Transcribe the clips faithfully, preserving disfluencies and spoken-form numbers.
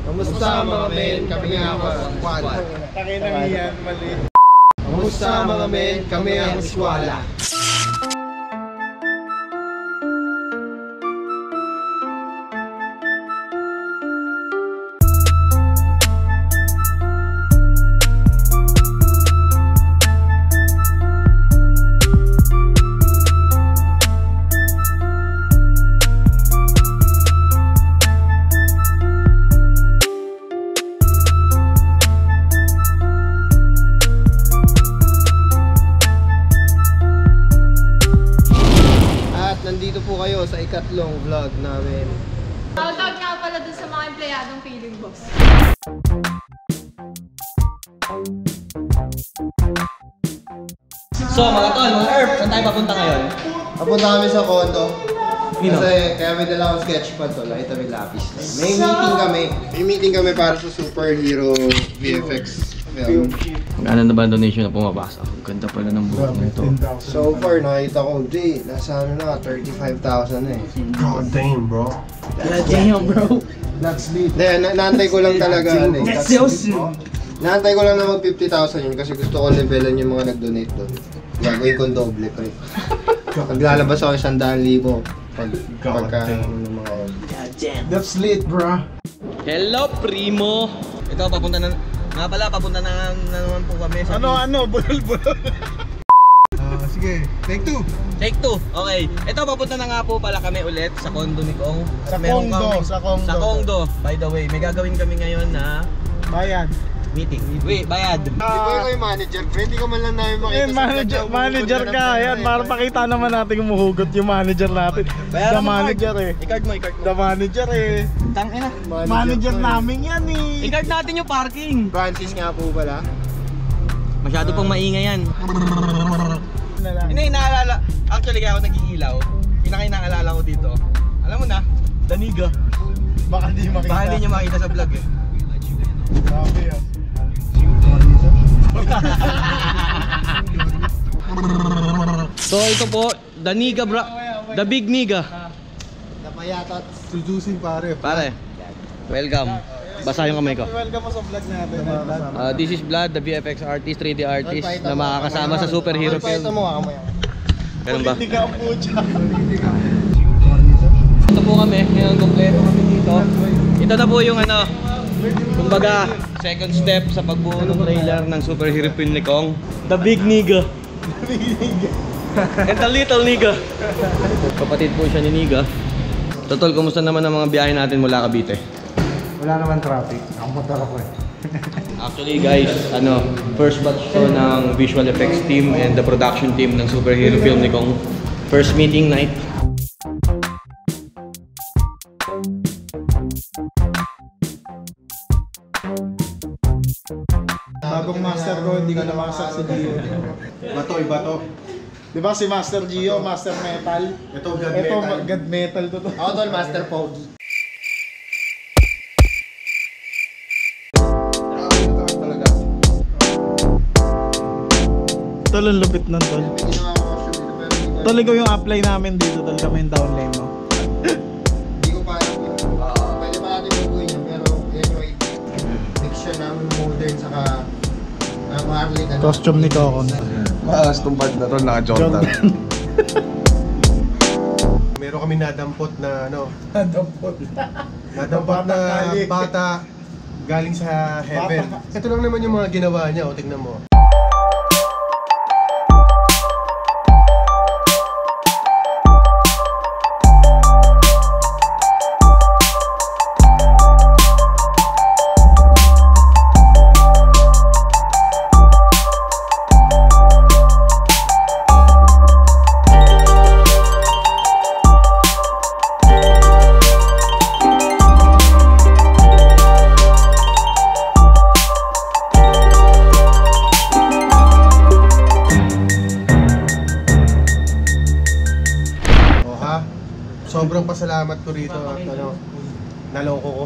Kamusta mga men? Kami ang squad. Takin ang iyan, mali. Kamusta mga men? Kami ang eskwala. Nandito po kayo sa ikatlong vlog namin. Shoutout nga pala dun sa mga empleyadong Feeling Boss. So mga tol, mga Earth, saan tayo papunta ngayon? Papunta kami sa condo. Ino? Kasi kaya may dala akong sketchpad to, nakita may lapis. May meeting kami. May meeting kami para sa superhero V F X film. Magkano na ba donation na pumapasok? Ang ganda pala ng buhok nito. So far, nakita ko, Jay, nasa ano na, thirty-five thousand eh. God damn, bro. God damn, bro. That's lit. Hindi, na naantay ko lang talaga ano eh. That's so soon. Naantay ko lang na mag fifty thousand yun kasi gusto ko levelan yung mga nag-donate doon. Gagawin kong doble, pre. Maglalabas ako isang daan libo pag pagka ano ng mga yun. God damn. That's lit, bro. Hello, primo. Ito, papunta na... Nga pala, papunta na, na naman po kami sa... Ano, ano? Bulol-bulol. Ah, sige. Take two. Take two. Okay. Ito, papunta na nga po pala kami ulit sa condo ni Kong. Sa Meron condo, kami- sa condo. Sa condo. By the way, may gagawin kami ngayon na Bayan. meeting. Wait, bayad. Hindi ko ikaw yung manager, pre. Hindi ko man lang namin makita Eh, sa manager, vlog. manager ka. Yan, para pakita naman natin umuhugot yung manager natin. Bayaran The mo, manager card. eh. I-card mo, i-card mo. The manager eh. Tangina. Manager namin yan eh. I-card natin yung parking. Francis nga po pala. Masyado pang maingay yan. Na lang. Hindi, inaalala. Actually, kaya ako nag-iilaw. Pinaka-inaalala ko dito. Alam mo na, Daniga. Baka di makita. Baka hindi nyo makita sa vlog eh. Grabe yan. So ito po, Daniga bra. The Big Niga. Napayatot. Sujusin pare. Pare, welcome. Basa yung kamay ko. Welcome mo sa vlog natin. Uh, this is Vlad, the V F X artist, three D artist na makakasama sa superhero Ito film. mo, ako mo yan. Ganun ba? Hindi ka ang pucha. Ito po kami, ngayon kompleto kami dito. Ito na po yung ano, kumbaga, second step sa pagbuo ng trailer ng superhero film ni Kong. The Big Niga. And the Little Niga. Kapatid po siya ni Niga. Totol, kumusta naman ang mga biyahe natin mula Cavite? Wala naman traffic. Ang motor ako eh. Actually guys, ano, first batch to ng visual effects team and the production team ng superhero film ni Kong. First meeting night. Bagong master ko, hindi ko na master si Gio. Bato, iba to. Di ba si Master Gio, Master Metal? Ito, God Ito, Metal. God Metal to to. Ako tol, Master Pogi. Tol, ang lupit nun, Tol. Tol, ikaw yung apply namin dito, Tol. Kami yung downline mo. Hindi ko pa alam. Uh, pwede pa natin bubuin yun, pero anyway, mix siya ng modern saka ng Harley. Ano? Costume ni Kokon. Maas tong bag na to, naka-Jordan. Meron kami nadampot na ano, Nadampot. nadampot na Bata-kali. bata galing sa heaven. Ito lang naman yung mga ginawa niya, o tignan mo. Sobrang pasalamat ko rito at ano, naloko ko.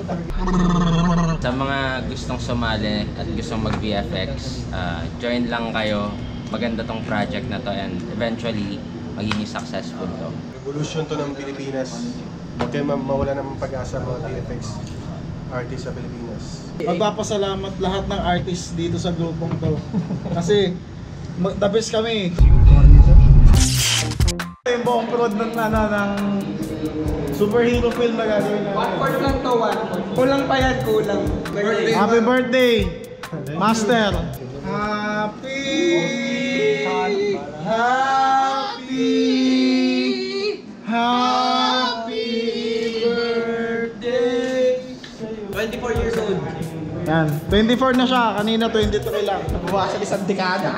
Sa mga gustong sumali at gustong mag-V F X, uh, join lang kayo. Maganda tong project na to and eventually magiging successful to. Revolution to ng Pilipinas. Huwag kayo ma- mawala ng pag-asa mga V F X. artist sa Pilipinas. Magpapasalamat lahat ng artists dito sa grupong to. Kasi mag- the best kami. Yung buong prod ng, ano, ng superhero film na gagawin natin. One fourth lang to, one fourth. Kulang pa yan, kulang. Birthday. Happy birthday, Master! Happy Happy Happy birthday! twenty-four years old. Yan, twenty-four na siya, kanina twenty-three lang. Nabawasan isang dekada.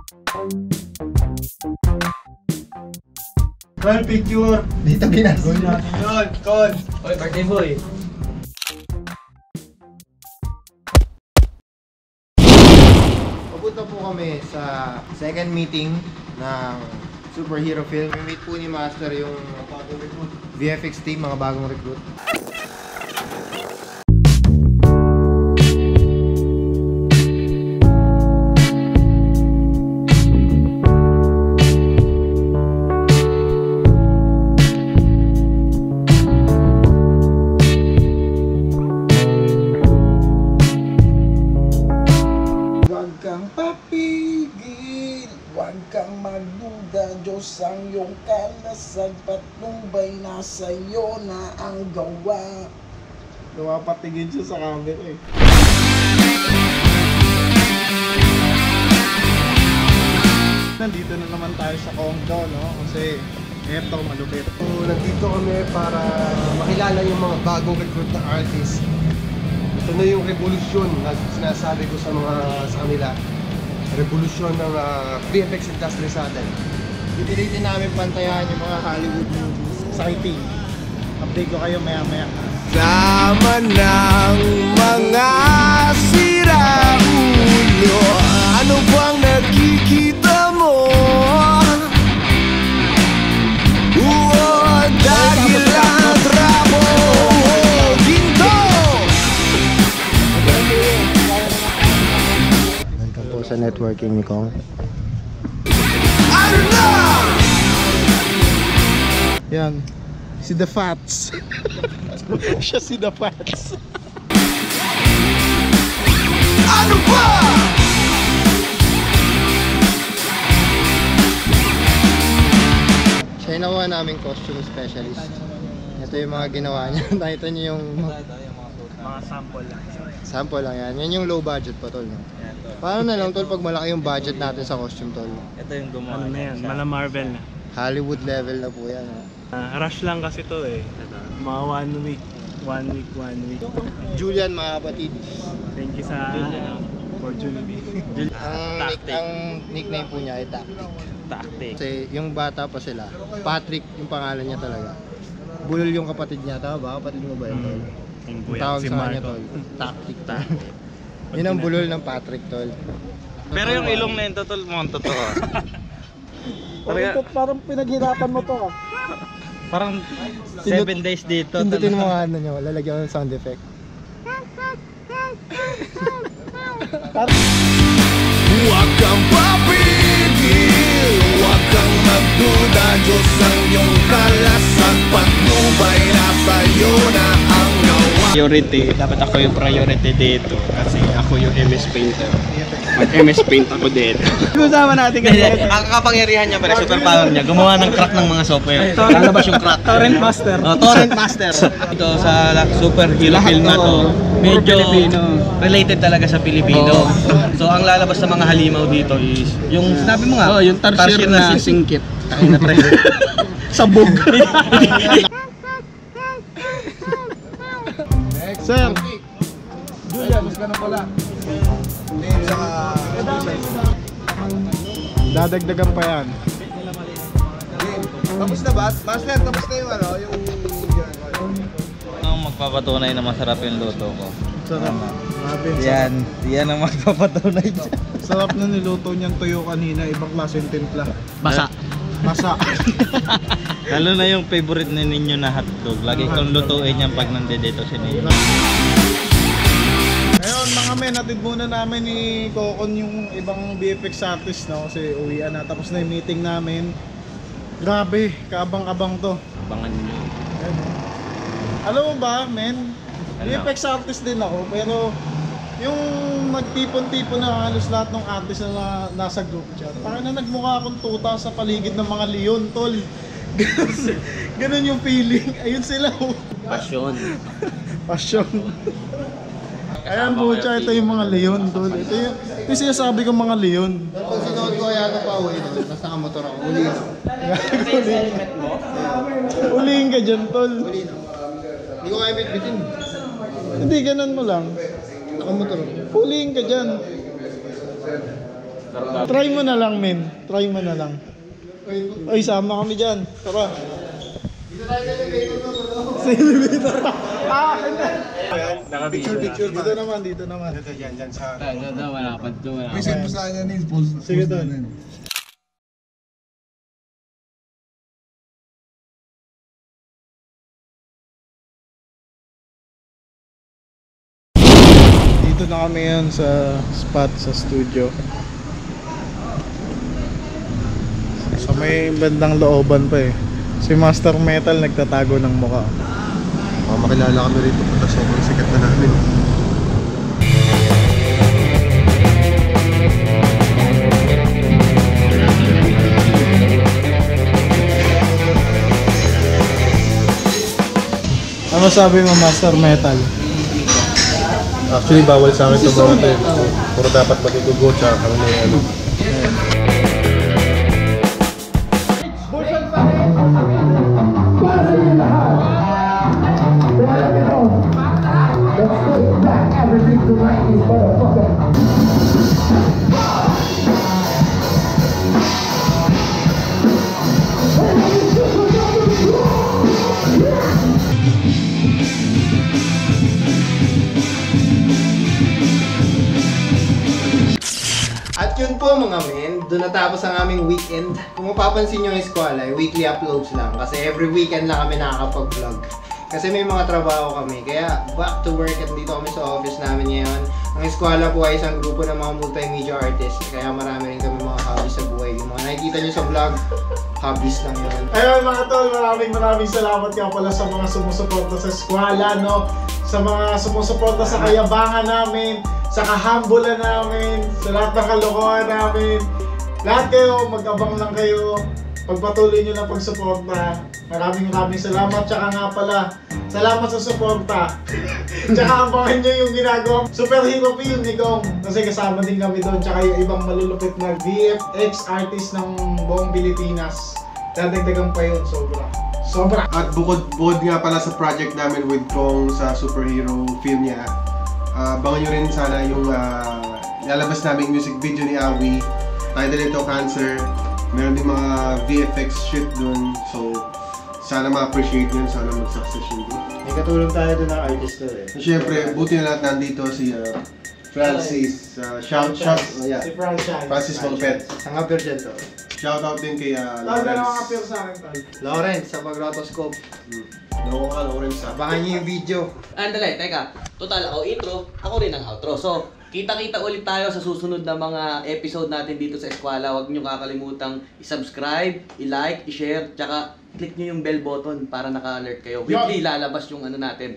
Well, picture. Dito ginagawa niya. Yun, Con. Oy, birthday boy. Papunta po kami sa second meeting ng superhero film. Meet po ni Master yung V F X team, mga bagong recruit. Huwag kang papigil, huwag kang magduda, Diyos ang iyong kalasag, patnubay na sa'yo na ang gawa. Napapatigil siya sa camera eh. Nandito na naman tayo sa Kongdo, no? Kasi eto, malupit. So, nandito kami para makilala yung mga bagong recruit na artist. Ito na yung revolusyon na sinasabi ko sa mga sa kanila. Revolusyon ng uh, V F X industry sa atin. Pipilitin namin pantayan yung mga Hollywood movies. Exciting. Update ko kayo maya maya. Sama ng mga siraulo. Ano bang nakikita mo? Uod, dagila, drabo, ginto. Welcome po sa networking ni Kong. Ano na? Yan. Si The Fats. Siya si The Fats. Ano ba? Siya yung nakuha namin costume specialist. Ito yung mga ginawa niya. Nakita niyo yung Mga sample lang. sample lang yan. Yan yung low budget pa tol. No? Paano na lang tol pag malaki yung budget natin sa costume tol? Ito yung gumawa. Ano na yan, mala Marvel na. Hollywood level na po yan. No? Ah, rush lang kasi to eh. Mga one week, one week, one week. Julian mga kapatid. Thank you sa opportunity. Ang, nick, ang nickname po niya ay Tactic. Tactic. Kasi yung bata pa sila, Patrick yung pangalan niya talaga. Bulol yung kapatid niya, tama ba? Kapatid mo ba yun tol? Yung Ang kuya, tawag si sa kanya Marco. tol, Tactic tol. Yun ang bulol ng Patrick tol. Pero yung ilong na yun, totoo, mukhang totoo. Talaga, parang pinaghirapan mo to ah. Parang seven days dito. Pindutin mo nga ano nyo, lalagyan ko ng sound effect. Huwag kang papigil, huwag kang magduda, Diyos ang iyong kalasag, patnubay na sa'yo na ang gawa. Priority, dapat ako yung priority dito kasi ako yung M S Painter. Mag-M S Paint ako dito. Kasama natin kasi. Ang kapangyarihan niya pala, super power niya, gumawa ng crack ng mga software. Lalabas yung crack. Torrent Master. Oh, Torrent Master. Ito sa la- superhero film na to, medyo related talaga sa Pilipino. So ang lalabas sa mga halimaw dito is yung sinabi mo nga, Oh, yung tarsier na singkit. Tayo na pre. Sabog. Sir! Julia, mas ganun pala. Dadagdagan pa yan. Tapos na ba? Master, tapos na yung ano, yung... Ang magpapatunay na masarap yung luto ko. Sarap. Grabe, sarap. Yan, yan ang magpapatunay dyan. Sarap na niluto niyang tuyo kanina, ibang klase yung timpla. Basa. Masa. Lalo na yung favorite na ninyo na hotdog. Lagi kong lutuin yan pag nandito si Nino. Ngayon mga men, natid muna namin ni Kokon yung ibang V F X artist, no? Kasi uwian na, tapos na yung meeting namin. Grabe, kaabang-abang to. Abangan nyo. Alam mo ba, men? V F X artist din ako, pero yung nagtipon-tipon na halos lahat ng artist na nasa group chat. Parang na nagmukha akong tuta sa paligid ng mga leon, tol. Ganun, ganun yung feeling. Ayun sila. Passion. Passion. Ayan po siya, ito yung mga leon, tol. Ito yung, ito yung sinasabi kong mga leon. Pag sinuot ko kaya ito pa uwi doon, tapos nakamotor ako, uli na. Ulihin ka dyan, tol. Uli na. Hindi ko kaya bitbitin. Hindi, ganun mo lang. Nakamotor ako. Ulihin ka dyan. Try mo na lang, men. Try mo na lang. Ay, sama kami dyan. Tara. Dito tayo sa elevator na. Sa elevator. Ah, Picture, picture. dito naman, dito naman. Dito, dyan, dyan sa... Ito, malapad to, malapad. May send mo sa akin yung post. Sige, tol. Dito na kami yan sa spot sa studio. Sa may bandang looban pa eh. Si Master Metal nagtatago ng mukha. Oh, makilala kami rito pagka sobrang sikat na namin. Ano sabi mo, Master Metal? Actually, bawal sa akin ito mga ito. Puro dapat magigugo tsaka kami may ano. At yun po mga men, doon natapos ang aming weekend. Kung mapapansin nyo yung eskwela, weekly uploads lang. Kasi every weekend lang kami nakakapag-vlog. Kasi may mga trabaho kami. Kaya back to work at dito kami sa office namin ngayon. Ang eskwela po ay isang grupo ng mga multimedia artists. Kaya marami rin kami mga hobbies sa buhay. Yung mga nakikita nyo sa vlog, hobbies lang yun. Ayun mga tol, maraming maraming salamat nga pala sa mga sumusuporta sa eskwela, no? Sa mga sumusuporta sa kayabangan namin, sa kahambulan namin, sa lahat ng kalokohan namin. Lahat kayo, mag-abang lang kayo. Pagpatuloy nyo lang pagsuporta. Maraming maraming salamat. Tsaka nga pala, salamat sa suporta. Tsaka abangan nyo yung ginagawang superhero film ni Kong. Kasi kasama din kami doon. Tsaka yung ibang malulupit na V F X artist ng buong Pilipinas. Dadagdagan pa yun, sobra. Sobra! At bukod, bukod nga pala sa project namin with Kong sa superhero film niya, uh, abangan nyo rin sana yung uh, lalabas naming music video ni Awi. Title ito, Cancer. Meron din mga V F X shit dun. So, sana ma-appreciate yun. Sana mag-success yun dun. May katulong tayo doon ng artist ko eh. Siyempre, buti na lahat nandito si uh, Francis. Uh, shout, shout, oh, yeah. Si Franchise. Francis Malpet. Ang appear dyan to. Shout out din kay uh, Tawag na lang Lawrence. appear sa akin, tol. Lawrence, sa pag-rotoscope. Hmm. Loko ka, Lawrence. ah. Abangan niyo yung video. Andale, teka. Total, ako intro, ako rin ang outro. So, kita-kita ulit tayo sa susunod na mga episode natin dito sa Eskwela. Huwag niyo kakalimutang i-subscribe, i-like, i-share, tsaka click niyo yung bell button para naka-alert kayo. Weekly lalabas yung ano natin,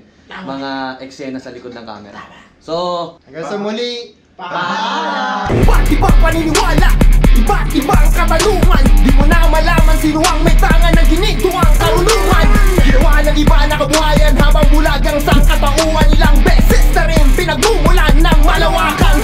mga eksena sa likod ng camera. So, hanggang sa muli. Paalam! Iba't ibang paniniwala, iba't ibang katanungan. Di mo na malaman sino ang may tanga ng ginito ang karunungan. Ginawa ng iba na kabuhayan habang bulag ang sangkatauhan. Ilang beses na rin pinagmumulan ng malawakan